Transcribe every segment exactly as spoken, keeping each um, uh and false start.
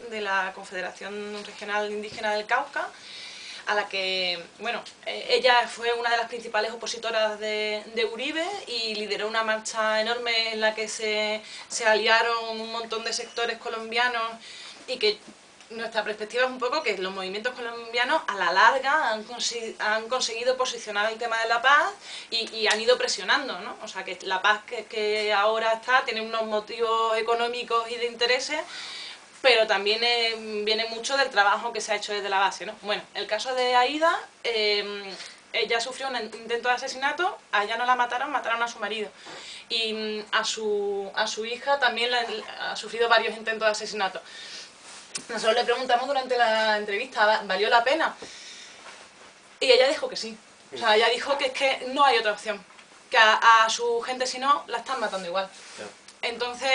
de la Confederación Regional Indígena del Cauca, a la que, bueno, ella fue una de las principales opositoras de, de Uribe y lideró una marcha enorme en la que se, se aliaron un montón de sectores colombianos y que nuestra perspectiva es un poco que los movimientos colombianos a la larga han, consi han conseguido posicionar el tema de la paz y, y han ido presionando, ¿no? O sea, que la paz que, que ahora está tiene unos motivos económicos y de intereses, pero también eh, viene mucho del trabajo que se ha hecho desde la base, ¿no? Bueno, el caso de Aida, eh, ella sufrió un intento de asesinato, a ella no la mataron, mataron a su marido. Y a su, a su hija también la, ha sufrido varios intentos de asesinato. Nosotros le preguntamos durante la entrevista, ¿valió la pena? Y ella dijo que sí. O sea, ella dijo que es que no hay otra opción. Que a, a su gente, si no, la están matando igual. Entonces,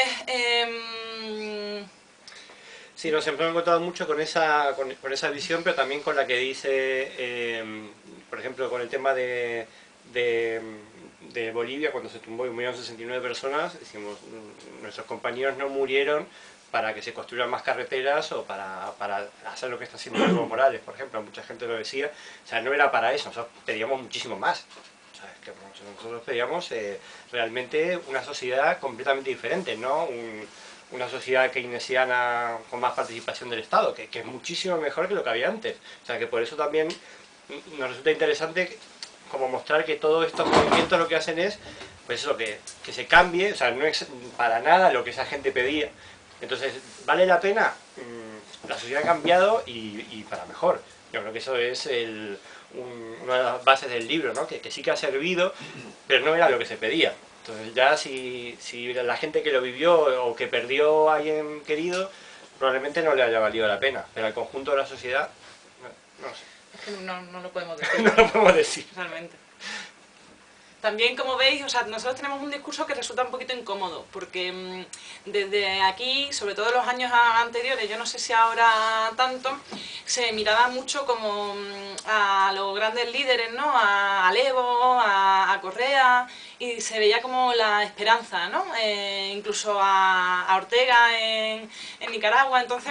eh, sí, nos hemos encontrado mucho con esa, con, con esa visión, pero también con la que dice, eh, por ejemplo, con el tema de, de, de Bolivia, cuando se tumbó y murieron sesenta y nueve personas, decimos, nuestros compañeros no murieron para que se construyan más carreteras o para, para hacer lo que está haciendo Evo Morales, por ejemplo, mucha gente lo decía, o sea, no era para eso, nosotros pedíamos muchísimo más. O sea, es que nosotros pedíamos eh, realmente una sociedad completamente diferente, ¿no? Un, una sociedad keynesiana con más participación del Estado, que, que es muchísimo mejor que lo que había antes. O sea, que por eso también nos resulta interesante como mostrar que todos estos movimientos lo que hacen es, pues eso, que, que se cambie, o sea, no es para nada lo que esa gente pedía. Entonces, ¿vale la pena? La sociedad ha cambiado y, y para mejor. Yo creo que eso es el, un, una de las bases del libro, ¿no? Que, que sí que ha servido, pero no era lo que se pedía. Entonces ya si, si la gente que lo vivió o que perdió a alguien querido, probablemente no le haya valido la pena, pero al conjunto de la sociedad, no, no sé. Es que no, no lo podemos decir. No lo podemos decir. Realmente. También, como veis, o sea, nosotros tenemos un discurso que resulta un poquito incómodo, porque mmm, desde aquí, sobre todo en los años anteriores, yo no sé si ahora tanto, se miraba mucho como mmm, a los grandes líderes, ¿no? A, a Evo, a, a Correa, y se veía como la esperanza, ¿no? Eh, incluso a, a Ortega en, en Nicaragua. Entonces,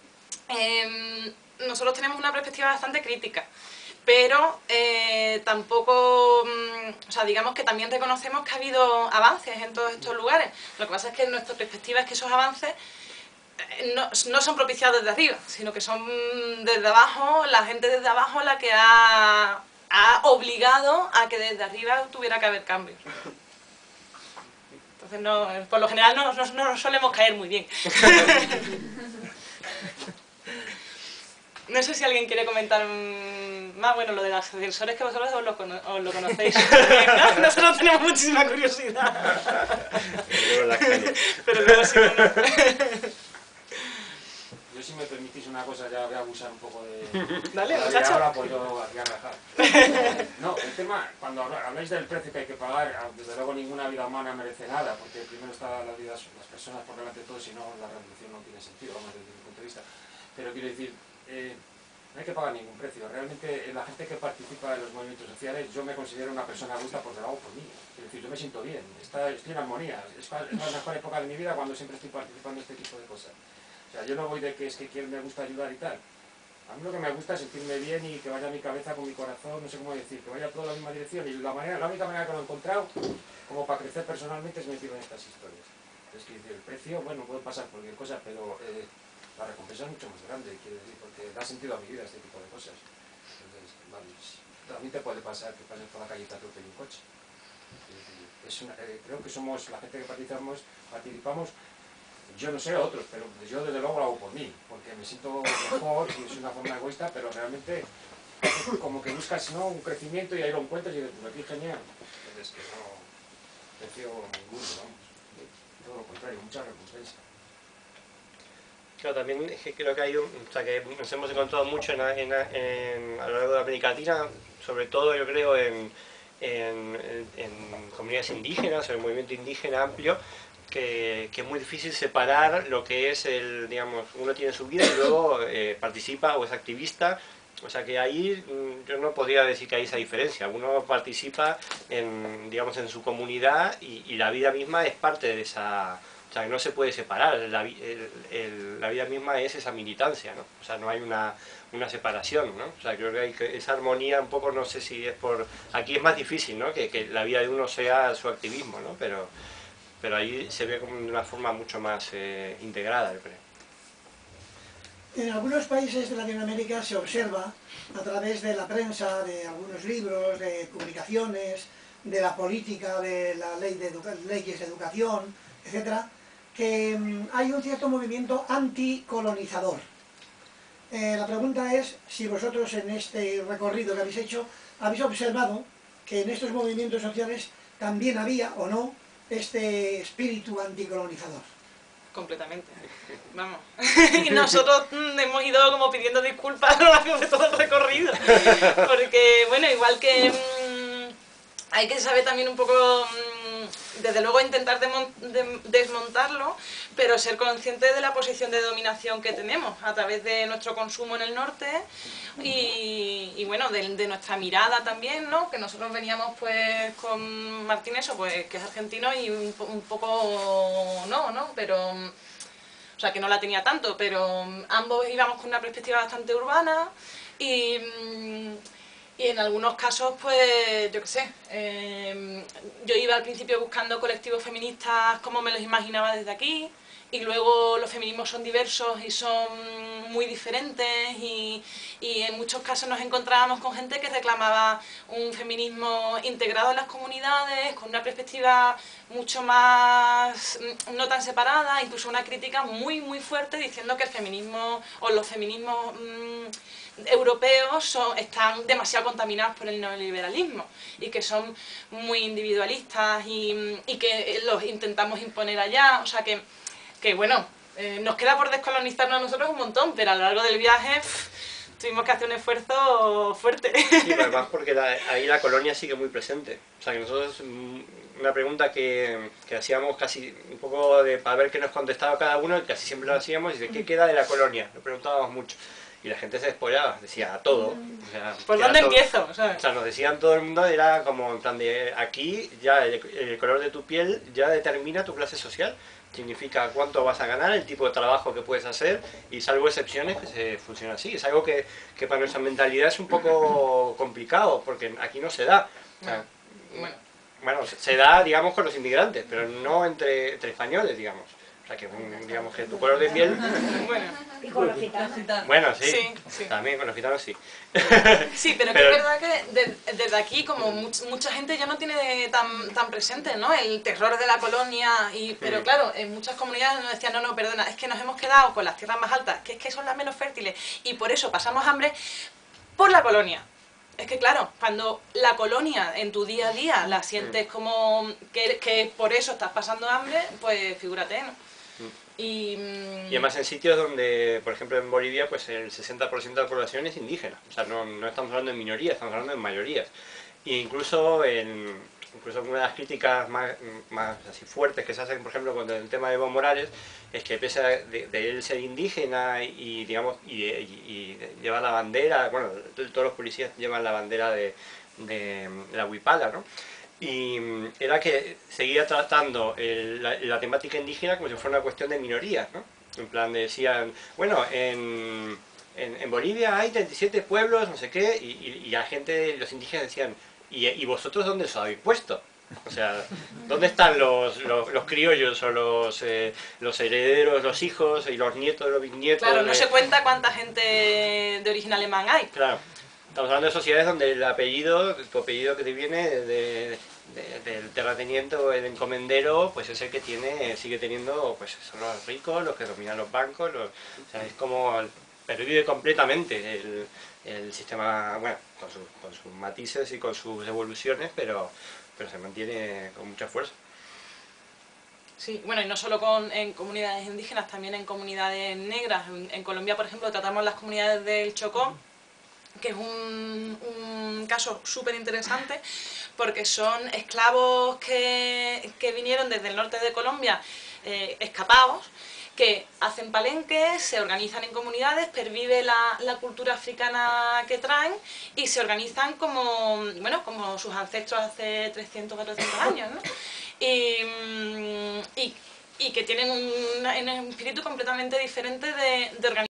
eh, nosotros tenemos una perspectiva bastante crítica. Pero eh, tampoco, o sea, digamos que también reconocemos que ha habido avances en todos estos lugares. Lo que pasa es que nuestra perspectiva es que esos avances no, no son propiciados desde arriba, sino que son desde abajo, la gente desde abajo la que ha, ha obligado a que desde arriba tuviera que haber cambios. Entonces, no, por lo general no, no, no nos solemos caer muy bien. No sé si alguien quiere comentar más, bueno, lo de los ascensores, que vosotros os lo, cono os lo conocéis bien, ¿no? Nosotros tenemos muchísima curiosidad. Pero luego si no, no. Yo, si me permitís una cosa, ya voy a abusar un poco de... Dale, de muchacho. Ahora pues yo aquí a rajar. No, el tema, cuando habláis del precio que hay que pagar, desde luego ninguna vida humana merece nada, porque primero está la vida, las personas por delante de todo, si no la revolución no tiene sentido, vamos, desde mi punto de vista. Pero quiero decir, eh, no hay que pagar ningún precio. Realmente la gente que participa en los movimientos sociales, yo me considero una persona adulta porque lo hago por mí. Es decir, yo me siento bien, está, estoy en armonía. Es la mejor época de mi vida cuando siempre estoy participando en este tipo de cosas. O sea, yo no voy de que es que quiero, me gusta ayudar y tal. A mí lo que me gusta es sentirme bien y que vaya mi cabeza con mi corazón, no sé cómo decir, que vaya todo en la misma dirección. Y la, manera, la única manera que lo he encontrado, como para crecer personalmente, es metido en estas historias. Es que el precio, bueno, puede pasar cualquier cosa, pero... Eh, la recompensa es mucho más grande, quiero decir, porque da sentido a mi vida este tipo de cosas. Entonces, vale, también te puede pasar que pases por la calle y te atropelle un coche. Es una, eh, creo que somos, la gente que participamos, participamos, yo no sé otros, pero yo desde luego lo hago por mí, porque me siento mejor y es una forma egoísta, pero realmente como que buscas, ¿no?, un crecimiento y ahí lo encuentras y dices, pues aquí genial. Entonces, que no precio ninguno, vamos. Todo lo contrario, mucha recompensa. Claro, también es que creo que hay un, o sea, que nos hemos encontrado mucho en, en, en, a lo largo de América Latina, sobre todo yo creo en, en, en comunidades indígenas, en el movimiento indígena amplio, que, que es muy difícil separar lo que es el, digamos, uno tiene su vida y luego eh, participa o es activista. O sea que ahí yo no podría decir que hay esa diferencia. Uno participa en, digamos, en su comunidad y, y la vida misma es parte de esa, O sea, que no se puede separar, la, el, el, la vida misma es esa militancia, ¿no? O sea, no hay una, una separación, ¿no? O sea, creo que hay que, esa armonía un poco, no sé si es por... Aquí es más difícil, ¿no? Que, que la vida de uno sea su activismo, ¿no? Pero, pero ahí se ve como de una forma mucho más eh, integrada, yo creo. En algunos países de Latinoamérica se observa, a través de la prensa, de algunos libros, de publicaciones, de la política, de la ley de leyes de educación, etcétera, que um, hay un cierto movimiento anticolonizador. Eh, la pregunta es si vosotros en este recorrido que habéis hecho habéis observado que en estos movimientos sociales también había o no este espíritu anticolonizador. Completamente, vamos. Y nosotros mm, hemos ido como pidiendo disculpas a lo largo de todo el recorrido. Porque, bueno, igual que mmm, hay que saber también un poco, mmm, desde luego intentar de, desmontarlo, pero ser consciente de la posición de dominación que tenemos a través de nuestro consumo en el norte y, y bueno, de, de nuestra mirada también, ¿no? Que nosotros veníamos pues con Martín eso, pues que es argentino y un, un poco no, ¿no? Pero, o sea, que no la tenía tanto, pero ambos íbamos con una perspectiva bastante urbana y... Y en algunos casos, pues, yo qué sé, eh, yo iba al principio buscando colectivos feministas como me los imaginaba desde aquí, y luego los feminismos son diversos y son muy diferentes, y, y en muchos casos nos encontrábamos con gente que reclamaba un feminismo integrado en las comunidades, con una perspectiva mucho más, no tan separada, incluso una crítica muy, muy fuerte diciendo que el feminismo, o los feminismos mmm, europeos son, están demasiado contaminados por el neoliberalismo y que son muy individualistas y, y que los intentamos imponer allá, o sea que, que bueno, eh, nos queda por descolonizarnos a nosotros un montón, pero a lo largo del viaje pff, tuvimos que hacer un esfuerzo fuerte. Sí, además porque la, ahí la colonia sigue muy presente, o sea que nosotros, una pregunta que, que hacíamos casi un poco de, para ver qué nos contestaba cada uno, y casi siempre lo hacíamos, y de qué queda de la colonia, lo preguntábamos mucho. Y la gente se despollaba, decía a todo. O sea, ¿por dónde todo. empiezo? ¿Sabes? O sea, nos decían todo el mundo, era como en plan de aquí ya el, el color de tu piel ya determina tu clase social. Significa cuánto vas a ganar, el tipo de trabajo que puedes hacer, y salvo excepciones que se funciona así. Es algo que, que para nuestra mentalidad es un poco complicado, porque aquí no se da. O sea, bueno. bueno, se da, digamos, con los inmigrantes, pero no entre, entre españoles, digamos. O sea, que digamos que tu color de piel... Bueno. Y con los gitanos. Bueno, sí, sí, sí. También con los gitanos sí. Sí, pero, pero... que es verdad que de, desde aquí, como much, mucha gente ya no tiene tan, tan presente, ¿no? El terror de la colonia, y pero sí. Claro, en muchas comunidades nos decían, no, no, perdona, es que nos hemos quedado con las tierras más altas, que es que son las menos fértiles, y por eso pasamos hambre por la colonia. Es que claro, cuando la colonia en tu día a día la sientes como que, que por eso estás pasando hambre, pues figúrate, ¿no? Y, y además en sitios donde, por ejemplo en Bolivia, pues el sesenta por ciento de la población es indígena. O sea, no, no estamos hablando de minorías, estamos hablando de mayorías. E incluso, en, incluso una de las críticas más, más así fuertes que se hacen, por ejemplo, con el tema de Evo Morales, es que pese a de, de él ser indígena y, digamos, y, y, y lleva la bandera, bueno, todos los policías llevan la bandera de, de, de la huipala, ¿no? Y era que seguía tratando el, la, la temática indígena como si fuera una cuestión de minorías, ¿no? En plan decían, bueno, en, en, en Bolivia hay treinta y siete pueblos, no sé qué, y, y, y la gente, los indígenas decían, ¿y, y vosotros dónde os habéis puesto? O sea, ¿dónde están los, los, los criollos o los, eh, los herederos, los hijos y los nietos, los bisnietos? Claro, no de... se cuenta cuánta gente de origen alemán hay. Claro. Estamos hablando de sociedades donde el apellido, tu apellido que te viene de, de, de, del terrateniente o el encomendero, pues es el que tiene, sigue teniendo, pues son los ricos, los que dominan los bancos, los, o sea, es como pervive completamente el, el sistema, bueno, con, su, con sus matices y con sus evoluciones, pero, pero se mantiene con mucha fuerza. Sí, bueno, y no solo con, en comunidades indígenas, también en comunidades negras. En, en Colombia, por ejemplo, tratamos las comunidades del Chocó, que es un, un caso súper interesante porque son esclavos que, que vinieron desde el norte de Colombia, eh, escapados, que hacen palenques, se organizan en comunidades, pervive la, la cultura africana que traen y se organizan como, bueno, como sus ancestros hace trescientos, cuatrocientos años, ¿no? Y, y y que tienen un, un espíritu completamente diferente de, de organización.